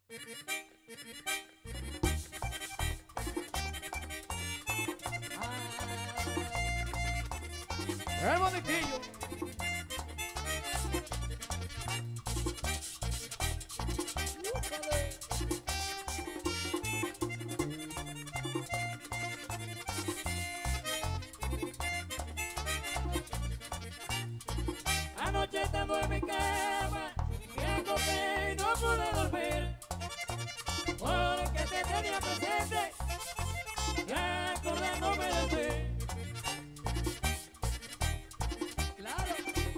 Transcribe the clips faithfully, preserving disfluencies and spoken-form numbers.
El bonitillo. Anoche estando en mi cama, me acosté y no pude dormir, porque te tenía presente y acordándome de ti. Claro.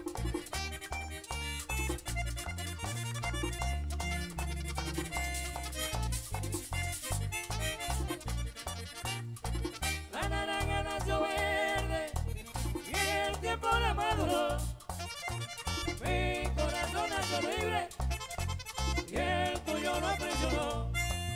La naranja nació verde y el tiempo la maduró. Mi corazón nació libre y el tuyo lo aprisionó.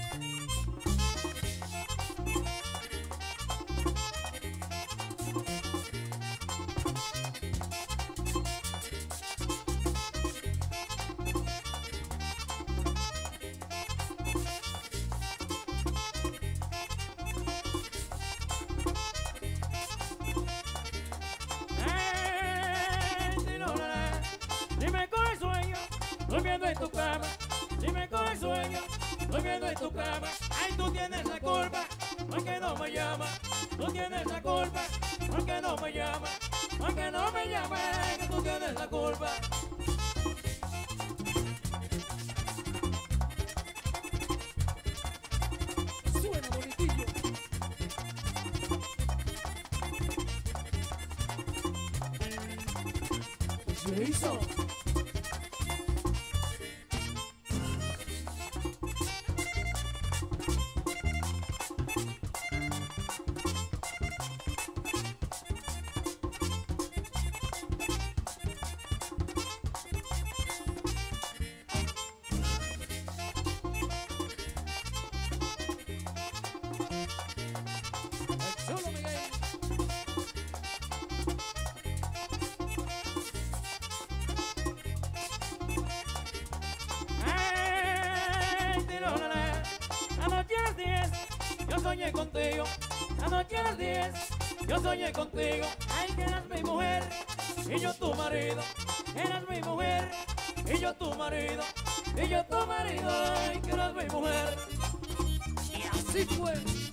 Durmiendo en tu cama, si me coge sueño, durmiendo en tu cama, ay, tú tienes la culpa, porque no me llama, tú tienes la culpa, porque no me llama, porque no me llama, que tú tienes la culpa. Suena bonitillo. ¿Qué hizo? Solo Miguel. Ay, tirolala, anoche a las diez, yo soñé contigo, anoche a las diez, yo soñé contigo, ay, que eras mi mujer, y yo tu marido, eras mi mujer, y yo tu marido, y yo tu marido, ay, que eras mi mujer. Y así fue.